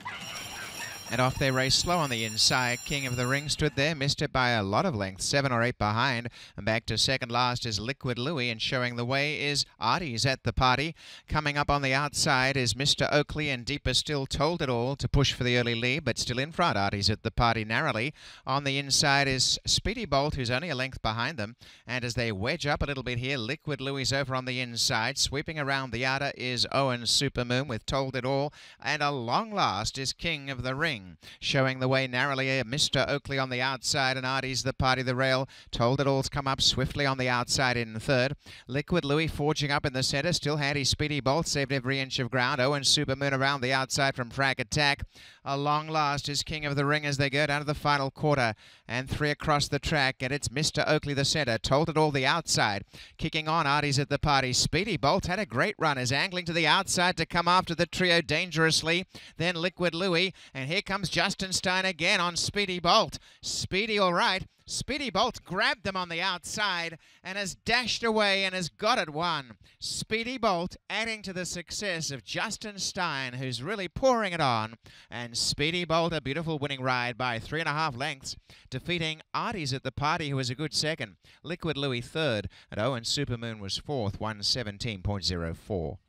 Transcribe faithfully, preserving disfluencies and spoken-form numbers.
And off they race slow on the inside. King of the Ring stood there, missed it by a lot of length, seven or eight behind. And back to second last is Liquid Louie, and showing the way is Artie's at the party. Coming up on the outside is Mister Oakley, and deeper still Told It All to push for the early lead, but still in front. Artie's at the party narrowly. On the inside is Speedy Bolt, who's only a length behind them. And as they wedge up a little bit here, Liquid Louie's over on the inside. Sweeping around the outer is Owen Supermoon with Told It All. And a long last is King of the Ring. Showing the way narrowly, Mister Oakley on the outside, and Artie's the party the rail. Told It All's come up swiftly on the outside in third. Liquid Louie forging up in the centre, still handy. Speedy Bolt saved every inch of ground. Owen Supermoon around the outside from Frag Attack. A long last is King of the Ring as they go down to the final quarter, and three across the track, and it's Mister Oakley the centre. Told It All the outside. Kicking on, Artie's at the party. Speedy Bolt had a great run, is angling to the outside to come after the trio dangerously. Then Liquid Louie, and here comes Justin Stein again on Speedy Bolt. Speedy all right. Speedy Bolt grabbed them on the outside and has dashed away and has got it won. Speedy Bolt adding to the success of Justin Stein, who's really pouring it on. And Speedy Bolt, a beautiful winning ride by three and a half lengths, defeating Artie's at the party, who was a good second. Liquid Louie third, and Owen Supermoon was fourth, one seventeen point oh four.